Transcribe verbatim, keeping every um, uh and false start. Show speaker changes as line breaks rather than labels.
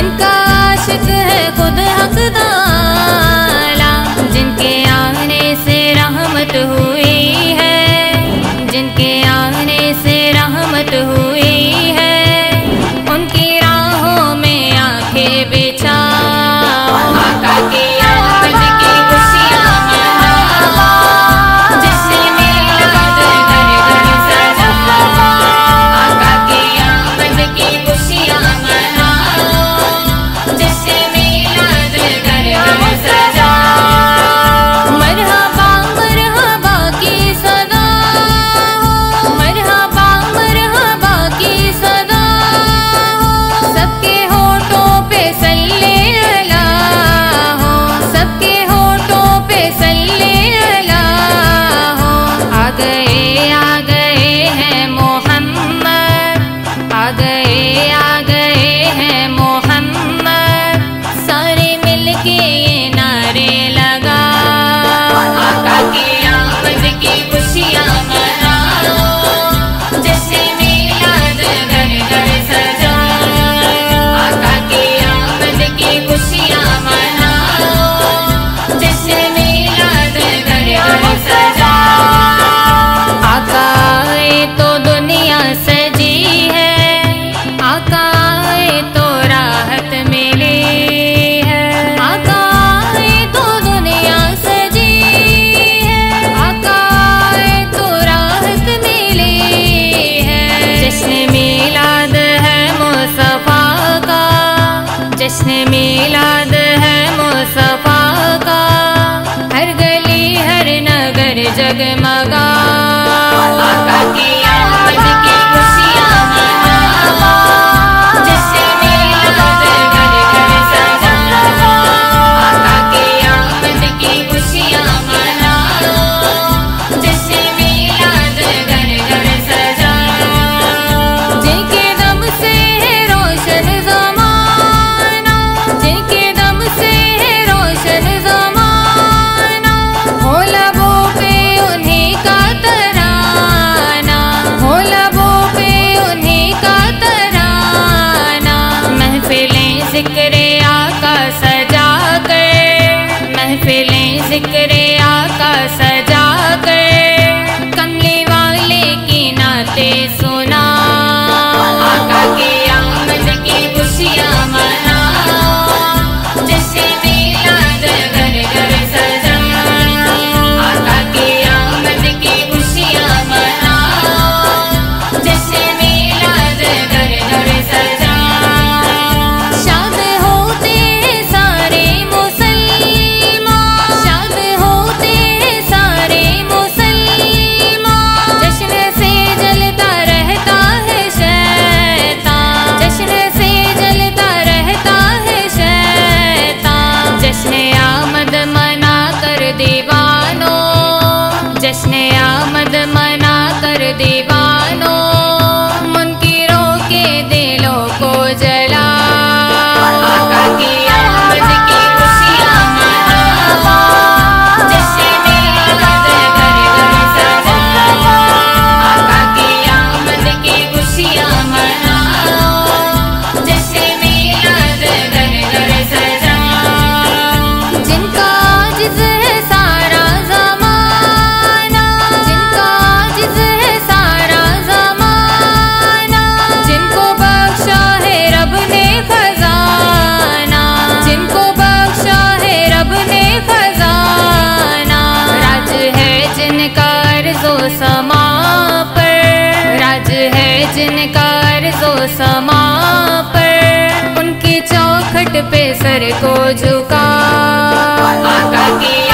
जिनका आशिक है खुद हक ताला, जिनके आने से रहमत हुई है, जिनके आने से रहमत हुई है, उनकी राहों में आंखें बिछाओ। आका की आमद की खुशियाँ मनाओ, जिससे मिलाद घर घर सजाओ। आका की आमद की खुशियाँ मनाओ, जिससे मिलाद घर घर सजाओ। मरहबा मरहबा की सदा हो, मरहबा मरहबा की सदा हो, सबके होठों पे सल्ले अला हो, सबके होठों पे सल्ले अला हो। आ गए आ गए हैं मोहम्मद, आ गए आ गए हैं मोहम्मद, सारे मिलके ये नारे लगाओ। आका की आमद की खुशियाँ मनाओ, जिससे मिलाद घर घर सजाओ। आका की आमद की खुशियाँ मनाओ, जिससे मिलाद घर घर सजाओ। आका आए तो दुनिया सजी है, आका आए तो राहत मिली है। आका आए तो दुनिया सजी है, आका आए तो राहत मिली है। जश्न मिलाद है मुस्तफा का, जश्न मिलाद है मुस्तफा का, हर गली हर नगर जगमगाओ। आका की आमद की खुशियाँ मनाओ, जिससे मिलाद घर घर सजाओ। आका की आमद की खुशियाँ मनाओ, जिससे मिलाद घर घर सजाओ। जिनके दम से है रोशन ज़माना, जिनके दम से है रोशन ज़माना, हो लबों पे उन्हीं का तराना, हो लबों पे उन्हीं का तराना। महफिलें ज़िक्र आका सजा कर, महफिलें ज़िक्र आका सजा कर, कमले वाले की नातें सुनाओ। आका की आमद की खुशियाँ मनाओ, जिससे मिलाद घर घर सजाओ। आका की आमद की खुशियाँ मनाओ, जिससे मिलाद घर घर सजाओ। शाद होते हैं सारे मुसलमान, शाद होते हैं सारे मुसलमान, जश्न से जलता रहता है शैतान, जश्न से जलता रहता है शैतान। जश्न आमद मना कर दीवानों, जश्न आमद मना कर दीवानों, मुनकिरों के दिलों को जलाओ। आका की आमद की खुशियाँ मनाओ, जिससे मिलाद घर घर सजाओ। आका की आमद की खुशियाँ मनाओ, जिससे मिलाद घर घर सजाओ। जिनका आजिज़ है सारा ज़माना, जिनका आजिज़ है सारा ज़माना, जिनको बख्शा है रब ने खजाना, जिनको बख्शा है रब ने खजाना। राज है जिनका अर्ज़ो समा पर, राज है जिनका अर्ज़ो समा पर, उनकी चौखट पे सर को झुकाओ। आका की